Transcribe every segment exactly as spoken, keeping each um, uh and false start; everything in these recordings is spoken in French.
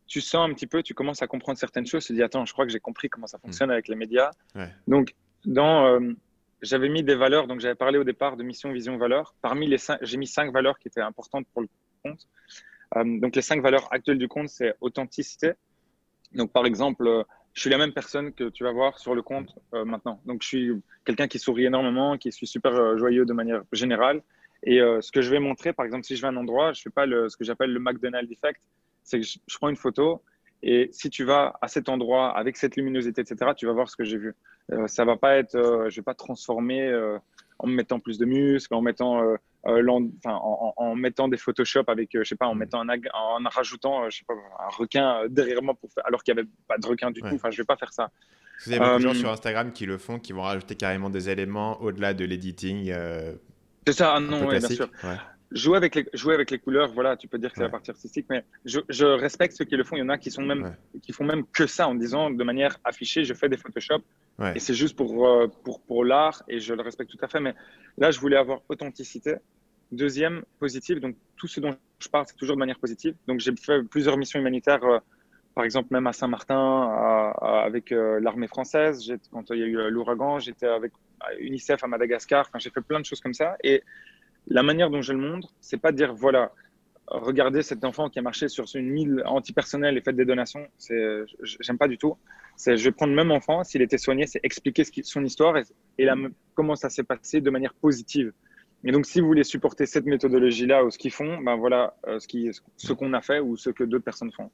tu sens un petit peu, tu commences à comprendre certaines choses, tu te dis, attends, je crois que j'ai compris comment ça Hmm. fonctionne avec les médias. Ouais. Donc, dans, euh, j'avais mis des valeurs, donc j'avais parlé au départ de mission, vision, valeur. Parmi les cinq, j'ai mis cinq valeurs qui étaient importantes pour le compte. Euh, donc, les cinq valeurs actuelles du compte, c'est authenticité. Donc, par exemple, euh, je suis la même personne que tu vas voir sur le Hmm. compte euh, maintenant. Donc, je suis quelqu'un qui sourit énormément, qui suis super euh, joyeux de manière générale. Et euh, ce que je vais montrer, par exemple, si je vais à un endroit, je fais pas le, ce que j'appelle le McDonald's effect, c'est que je, je prends une photo et si tu vas à cet endroit avec cette luminosité, et cetera, tu vas voir ce que j'ai vu. Euh, ça va pas être, euh, je vais pas transformer euh, en me mettant plus de muscles, en mettant euh, euh, l'en- enfin, en, en- en mettant des Photoshop avec, euh, je sais pas, en Hmm. mettant un, ag- en rajoutant, euh, je sais pas, un requin euh, derrière moi pour faire, alors qu'il y avait pas de requin du tout. Ouais. Enfin, je vais pas faire ça. Parce qu'il y a beaucoup de gens Euh, sur Instagram qui le font, qui vont rajouter carrément des éléments au-delà de l'editing euh, c'est ça, ah un peu non, ouais, bien sûr. classique. Ouais. Jouer avec les, jouer avec les couleurs, voilà, tu peux dire que c'est la Ouais. partie artistique, mais je, je respecte ceux qui le font. Il y en a qui sont même, Ouais. qui font même que ça en disant de manière affichée, je fais des Photoshop et Ouais. c'est juste pour, euh, pour, pour l'art et je le respecte tout à fait. Mais là, je voulais avoir authenticité. Deuxième, positive. Donc, tout ce dont je parle, c'est toujours de manière positive. Donc, j'ai fait plusieurs missions humanitaires, euh, par exemple, même à Saint-Martin, à- à- avec euh, l'armée française. J'ai- Quand il y a eu euh, l'ouragan, j'étais avec euh, UNICEF à Madagascar. Enfin, j'ai fait plein de choses comme ça. Et la manière dont je le montre, c'est pas de dire, voilà, regardez cet enfant qui a marché sur une île antipersonnelle et fait des donations. C'est, j'aime pas du tout. C'est, je vais prendre le même enfant, s'il était soigné, c'est expliquer ce qui, son histoire et, et la, comment ça s'est passé de manière positive. Et donc, si vous voulez supporter cette méthodologie-là ou ce qu'ils font, ben voilà euh, ce qui, ce qu'on a fait ou ce que d'autres personnes font.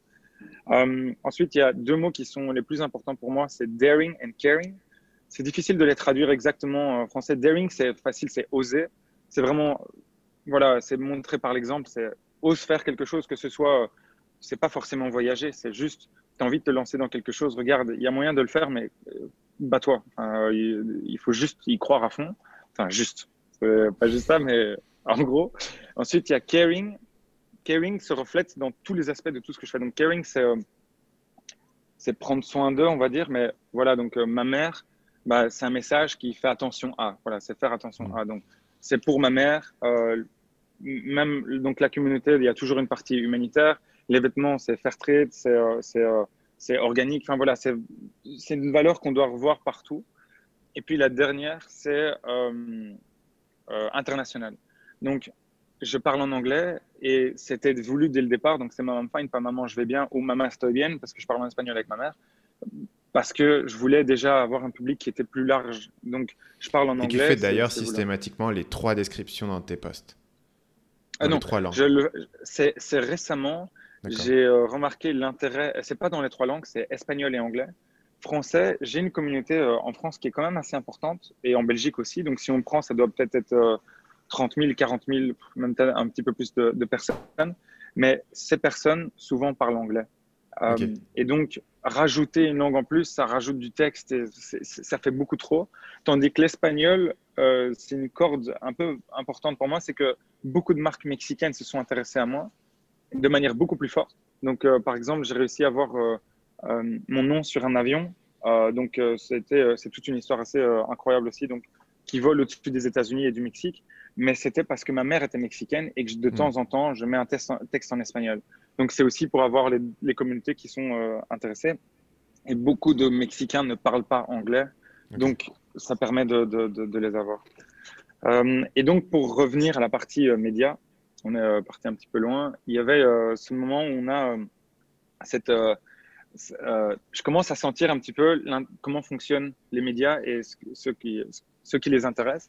Euh, ensuite, il y a deux mots qui sont les plus importants pour moi, c'est daring and caring. C'est difficile de les traduire exactement en français. Daring, c'est facile, c'est oser. C'est vraiment, voilà, c'est montrer par l'exemple, c'est ose faire quelque chose, que ce soit, c'est pas forcément voyager, c'est juste, tu as envie de te lancer dans quelque chose, regarde, il y a moyen de le faire, mais euh, bats-toi. Enfin, il, il faut juste y croire à fond. Enfin, juste. C'est pas juste ça, mais en gros. Ensuite, il y a caring. Caring se reflète dans tous les aspects de tout ce que je fais. Donc, caring, c'est euh, c'est prendre soin d'eux, on va dire. Mais voilà, donc euh, ma mère, bah, c'est un message qui fait attention à. Voilà, c'est faire attention Hmm. à. Donc, c'est pour ma mère. Euh, même donc la communauté, il y a toujours une partie humanitaire. Les vêtements, c'est fair trade, c'est euh, c'est euh, c'est organique. Enfin voilà, c'est c'est une valeur qu'on doit revoir partout. Et puis la dernière, c'est euh, euh, international. Donc, je parle en anglais et c'était voulu dès le départ. Donc, c'est Maman Fine, pas Maman, je vais bien ou Maman estoy bien parce que je parle en espagnol avec ma mère. Parce que je voulais déjà avoir un public qui était plus large. Donc, je parle en Et tu anglais, fais c'est d'ailleurs c'est voulu. systématiquement les trois descriptions dans tes posts, Ah dans les non, trois langues. je le, c'est, c'est récemment, D'accord. j'ai euh, remarqué l'intérêt, c'est pas dans les trois langues, c'est espagnol et anglais. Français, j'ai une communauté euh, en France qui est quand même assez importante et en Belgique aussi. Donc, si on prend, ça doit peut-être être, euh, trente mille, quarante mille, même peut-être un petit peu plus de, de personnes. Mais ces personnes, souvent, parlent anglais. Ok. Euh, et donc, rajouter une langue en plus, ça rajoute du texte et c'est- c'est- ça fait beaucoup trop. Tandis que l'espagnol, euh, c'est une corde un peu importante pour moi, c'est que beaucoup de marques mexicaines se sont intéressées à moi de manière beaucoup plus forte. Donc, euh, par exemple, j'ai réussi à avoir euh, euh, mon nom sur un avion. Euh, donc, euh, c'était, euh, c'est toute une histoire assez euh, incroyable aussi, donc, qui vole au-dessus des États-Unis et du Mexique. Mais c'était parce que ma mère était mexicaine et que je- de Hmm. temps en temps, je mets un texte en, texte en espagnol. Donc, c'est aussi pour avoir les, les communautés qui sont euh, intéressées. Et beaucoup de Mexicains ne parlent pas anglais. Ok. Donc, ça permet de, de, de, de les avoir. Euh, et donc, pour revenir à la partie euh, média, on est euh, parti un petit peu loin. Il y avait euh, ce moment où on a euh, cette. Euh, euh, je commence à sentir un petit peu comment fonctionnent les médias et ce, ce qui, ce qui les intéresse.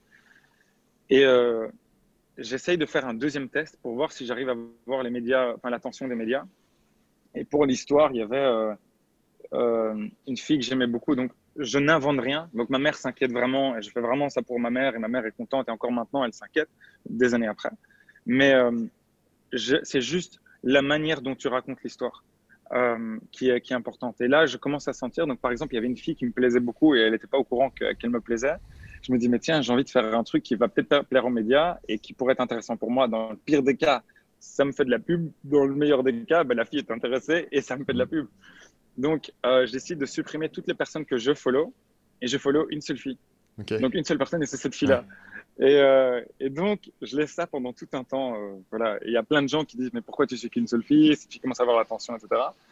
Et euh, j'essaye de faire un deuxième test pour voir si j'arrive à voir les médias, enfin l'attention des médias. Et pour l'histoire, il y avait euh, euh, une fille que j'aimais beaucoup. Donc, je n'invente rien. Donc, ma mère s'inquiète vraiment et je fais vraiment ça pour ma mère et ma mère est contente et encore maintenant, elle s'inquiète des années après. Mais euh, je, c'est juste la manière dont tu racontes l'histoire euh, qui, est, qui est importante. Et là, je commence à sentir, donc par exemple, il y avait une fille qui me plaisait beaucoup et elle n'était pas au courant que, qu'elle me plaisait. Je me dis, mais tiens, j'ai envie de faire un truc qui va peut-être plaire aux médias et qui pourrait être intéressant pour moi. Dans le pire des cas, ça me fait de la pub. Dans le meilleur des cas, ben, la fille est intéressée et ça me fait de Hmm. la pub. Donc, euh, je décide de supprimer toutes les personnes que je follow et je follow une seule fille. Ok. Donc, une seule personne et c'est cette Ouais. fille-là. Et, euh, et donc, je laisse ça pendant tout un temps. Euh, voilà. Et il y a plein de gens qui disent, mais pourquoi tu suis qu'une seule fille si tu commences à avoir l'attention, et cetera.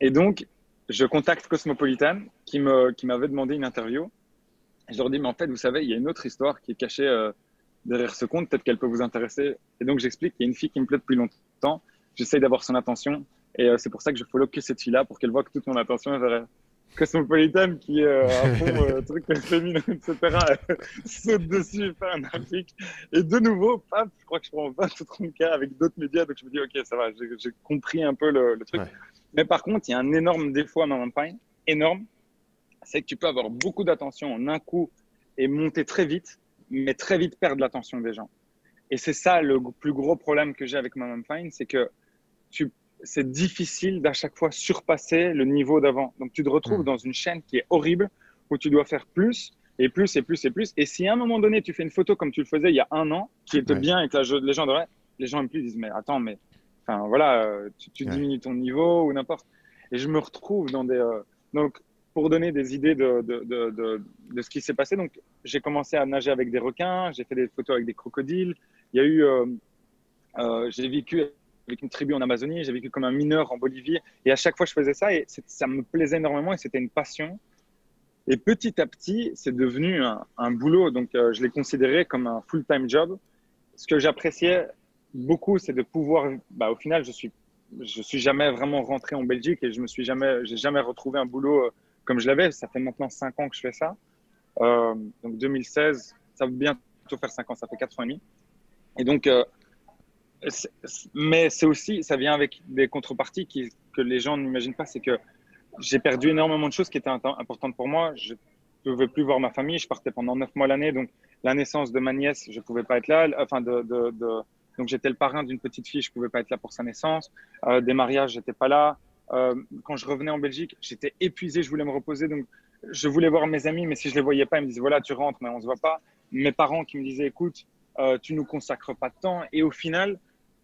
Et donc, je contacte Cosmopolitan qui me, qui m'avait demandé une interview. Je leur dis, mais en fait, vous savez, il y a une autre histoire qui est cachée euh, derrière ce compte. Peut-être qu'elle peut vous intéresser. Et donc, j'explique qu'il y a une fille qui me plaît depuis longtemps. J'essaye d'avoir son attention. Et euh, c'est pour ça que je follow que cette fille-là pour qu'elle voit que toute mon attention est vers elle. Cosmopolitan qui est euh, à fond euh, truc féminin, et cetera saute dessus, fait un article. Et de nouveau, paf, je crois que je prends vingt ou trente K avec d'autres médias. Donc, je me dis, OK, ça va, j'ai, j'ai compris un peu le, le truc. Ouais. Mais par contre, il y a un énorme défaut à Maman Fine, énorme, c'est que tu peux avoir beaucoup d'attention en un coup et monter très vite, mais très vite perdre l'attention des gens. Et c'est ça le plus gros problème que j'ai avec Maman Fine, c'est que tu, c'est difficile d'à chaque fois surpasser le niveau d'avant. Donc tu te retrouves mmh. dans une chaîne qui est horrible, où tu dois faire plus et plus et plus et plus. Et si à un moment donné, tu fais une photo comme tu le faisais il y a un an, qui était ouais. bien et que la, les gens devraient, les gens aiment plus, ils disent, mais attends, mais enfin voilà, tu, tu ouais. diminues ton niveau ou n'importe. Et je me retrouve dans des... Euh, donc, pour donner des idées de, de, de, de, de ce qui s'est passé, donc j'ai commencé à nager avec des requins, j'ai fait des photos avec des crocodiles. Il y a eu... Euh, euh, j'ai vécu avec une tribu en Amazonie, j'ai vécu comme un mineur en Bolivie. Et à chaque fois, je faisais ça et ça me plaisait énormément et c'était une passion. Et petit à petit, c'est devenu un, un boulot. Donc, euh, je l'ai considéré comme un full-time job. Ce que j'appréciais beaucoup, c'est de pouvoir... Bah, au final, je suis, je suis jamais vraiment rentré en Belgique et je me suis jamais, j'ai jamais retrouvé un boulot euh, comme je l'avais. Ça fait maintenant cinq ans que je fais ça. Euh, donc, deux mille seize, ça va bientôt faire cinq ans, ça fait quatre ans et demi. Et donc... Euh, C'est, mais c'est aussi, ça vient avec des contreparties qui, que les gens n'imaginent pas. C'est que j'ai perdu énormément de choses qui étaient importantes pour moi. Je ne pouvais plus voir ma famille. Je partais pendant neuf mois l'année. Donc, la naissance de ma nièce, je ne pouvais pas être là. Enfin, de, de, de... Donc, j'étais le parrain d'une petite fille. Je ne pouvais pas être là pour sa naissance. Euh, des mariages, je n'étais pas là. Euh, quand je revenais en Belgique, j'étais épuisé. Je voulais me reposer. Donc, je voulais voir mes amis. Mais si je ne les voyais pas, ils me disaient, voilà, tu rentres, mais on ne se voit pas. Mes parents qui me disaient, écoute, euh, tu ne nous consacres pas de temps. Et au final,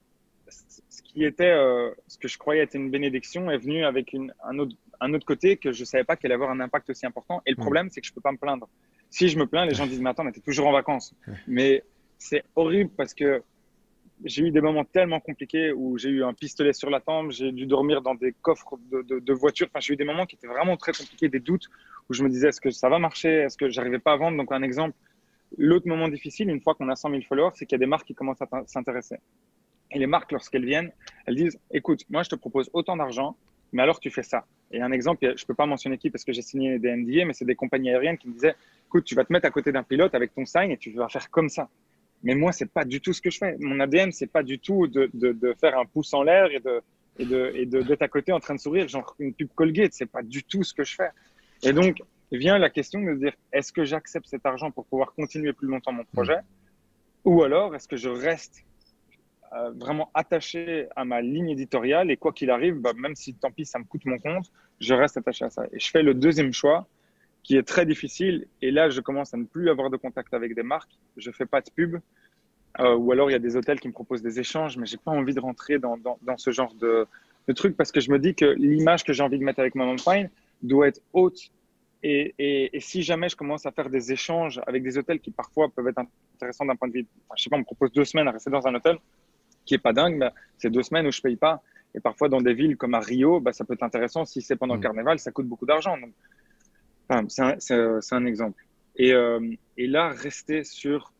ce qui était, euh, ce que je croyais être une bénédiction est venu avec une, un, autre, un autre côté que je ne savais pas qu'elle allait avoir un impact aussi important. Et le problème, mmh. c'est que je ne peux pas me plaindre. Si je me plains, les gens disent, mais attends, mais tu es toujours en vacances. Mmh. Mais c'est horrible parce que j'ai eu des moments tellement compliqués où j'ai eu un pistolet sur la tempe, j'ai dû dormir dans des coffres de, de, de voitures. Enfin, j'ai eu des moments qui étaient vraiment très compliqués, des doutes où je me disais, est-ce que ça va marcher? Est-ce que j'arrivais pas à vendre? Donc, un exemple, l'autre moment difficile, une fois qu'on a cent mille followers, c'est qu'il y a des marques qui commencent à s'intéresser. Et les marques, lorsqu'elles viennent, elles disent, écoute, moi, je te propose autant d'argent, mais alors tu fais ça. Et un exemple, je ne peux pas mentionner qui parce que j'ai signé des N D A, mais c'est des compagnies aériennes qui me disaient, écoute, tu vas te mettre à côté d'un pilote avec ton sign et tu vas faire comme ça. Mais moi, ce n'est pas du tout ce que je fais. Mon A D N, ce n'est pas du tout de, de, de faire un pouce en l'air et, de, et, de, et de, d'être à côté en train de sourire, genre une pub Colgate. Ce n'est pas du tout ce que je fais. Et donc, vient la question de se dire, est-ce que j'accepte cet argent pour pouvoir continuer plus longtemps mon projet? Mmh. Ou alors, est-ce que je reste Euh, vraiment attaché à ma ligne éditoriale et quoi qu'il arrive, bah, même si tant pis ça me coûte mon compte, je reste attaché à ça. Et je fais le deuxième choix qui est très difficile et là je commence à ne plus avoir de contact avec des marques, je fais pas de pub euh, ou alors il y a des hôtels qui me proposent des échanges, mais j'ai pas envie de rentrer dans, dans, dans ce genre de, de truc parce que je me dis que l'image que j'ai envie de mettre avec Maman Fine doit être haute et, et, et si jamais je commence à faire des échanges avec des hôtels qui parfois peuvent être intéressants d'un point de vue, enfin, je sais pas, on me propose deux semaines à rester dans un hôtel qui est pas dingue, mais c'est deux semaines où je paye pas. Et parfois, dans des villes comme à Rio, bah, ça peut être intéressant. Si c'est pendant mmh. le carnaval, ça coûte beaucoup d'argent. Donc, enfin, c'est, un, c'est, c'est un exemple. Et, euh, et là, rester sur,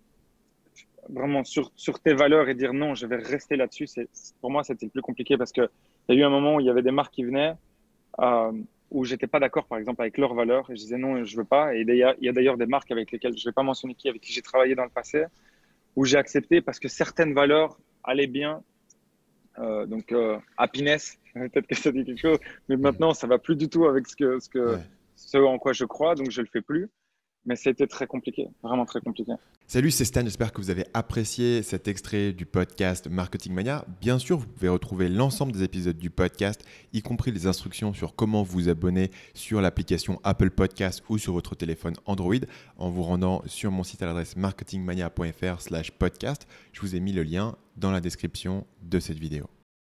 vraiment sur, sur tes valeurs et dire non, je vais rester là-dessus, c'est, pour moi, c'était le plus compliqué parce qu'il y a eu un moment où il y avait des marques qui venaient, euh, où j'étais pas d'accord, par exemple, avec leurs valeurs. Et je disais non, je veux pas. Et d'ailleurs, il y a d'ailleurs des marques avec lesquelles, je vais pas mentionner qui, avec qui j'ai travaillé dans le passé, où j'ai accepté parce que certaines valeurs allait bien, euh, donc euh, happiness, peut-être que ça dit quelque chose, mais maintenant ça va plus du tout avec ce, que, ce, que, ouais. ce en quoi je crois, donc je le fais plus. Mais c'était très compliqué, vraiment très compliqué. Salut, c'est Stan, j'espère que vous avez apprécié cet extrait du podcast Marketing Mania. Bien sûr, vous pouvez retrouver l'ensemble des épisodes du podcast, y compris les instructions sur comment vous abonner sur l'application Apple Podcast ou sur votre téléphone Android en vous rendant sur mon site à l'adresse marketingmania point f r slash podcast. Je vous ai mis le lien dans la description de cette vidéo.